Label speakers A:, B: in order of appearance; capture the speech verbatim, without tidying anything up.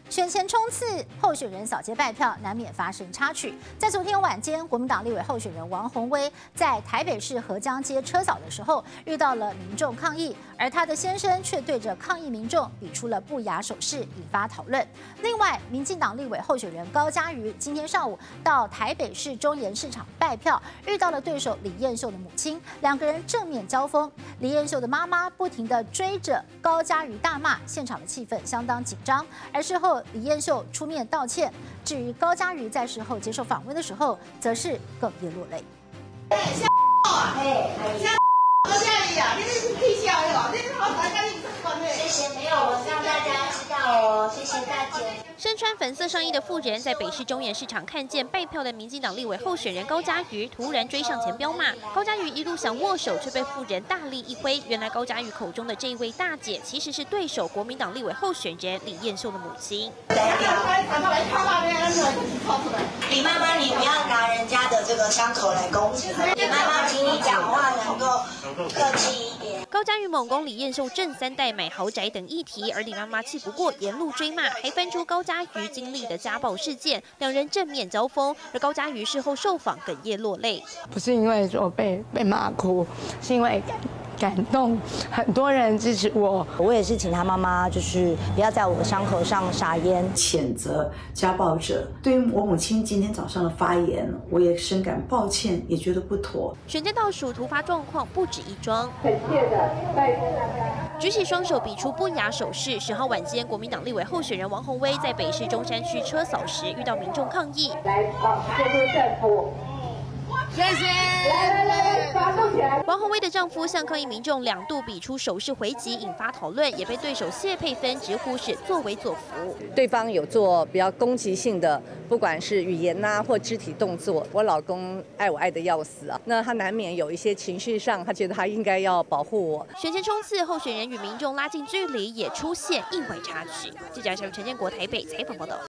A: 选前冲刺，候选人扫街拜票，难免发生插曲。在昨天晚间，国民党立委候选人王宏威在台北市河江街车扫的时候，遇到了民众抗议，而他的先生却对着抗议民众比出了不雅手势，引发讨论。另外，民进党立委候选人高嘉瑜今天上午到台北市中研市场拜票，遇到了对手李彦秀的母亲，两个人正面交锋。李彦秀的妈妈不停地追着高嘉瑜大骂，现场的气氛相当紧张。而事后，李彦秀出面道歉。至于高嘉瑜在事后接受访问的时候，则是哽咽落泪。
B: 哎，现哎，现高嘉瑜啊，你是可以笑的哦，你好大家你这么谢谢，没有，我让大家知道哦，谢谢大家。
C: 身穿粉色上衣的妇人在北市中研市场看见拜票的民进党立委候选人高嘉瑜，突然追上前飙骂。高嘉瑜一路想握手，却被妇人大力一挥。原来高嘉瑜口中的这一位大姐，其实是对手国民党立委候选人李彦秀的母亲。
D: 李妈妈，你不要拿人家的这个伤口来攻击。李妈妈，请你讲话能够客气一点。
C: 高嘉瑜猛攻李彦秀正三代买豪宅等议题，而李妈妈气不过，沿路追骂，还翻出高嘉瑜经历的家暴事件，两人正面交锋。而高嘉瑜事后受访哽咽落泪，
E: 不是因为说被被骂哭，是因为感动，很多人支持我。
D: 我也是请他妈妈，就是不要在我的伤口上撒盐，
F: 谴责家暴者。对于我母亲今天早上的发言，我也深感抱歉，也觉得不妥。
C: 选战倒数，突发状况不止一桩。
E: 恳切的拜托大家，
C: 举起双手比出不雅手势。十号晚间，国民党立委候选人王宏威在北市中山区车扫时，遇到民众抗议。
E: 来，好，谢谢政府。谢谢！来来来，把动起来！
C: 王宏威的丈夫向抗议民众两度比出手势回击，引发讨论，也被对手谢佩芬直呼是作威作福。
G: 对方有做比较攻击性的，不管是语言呐、啊、或肢体动作，我老公爱我爱得要死啊，那他难免有一些情绪上，他觉得他应该要保护我。
C: 选前冲刺，候选人与民众拉近距离，也出现意外插曲。记者陈建国台北采访报道。